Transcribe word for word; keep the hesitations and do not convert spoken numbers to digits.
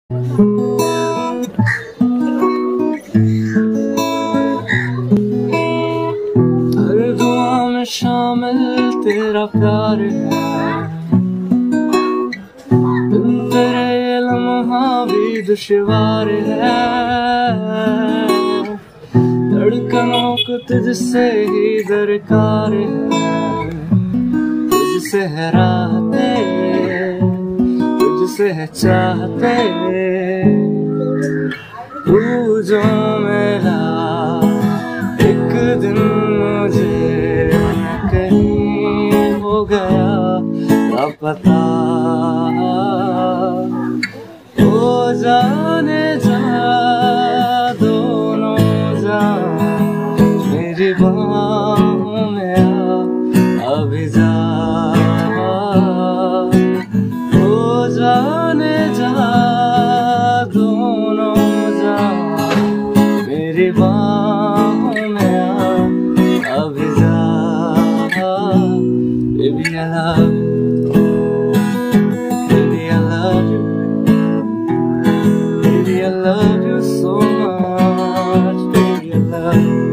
हर दुआ में शामिल तेरा प्यार है, तेरे ये लम्हा भी दुश्वार है। धड़कनों को तुझसे ही दरकार है, तुझसे है राहते, तुझसे है चाहते। तू जो मेरा एक दिन मुझे कहीं हो गया लापता, हो जाने जा दोनों जान मेरी बाहों में आ अभी जा, हो जाने जा दोनों जान मेरी बाहों में आ अभी जा। Baby I love you, baby I love you, baby I love you so much, baby I love you.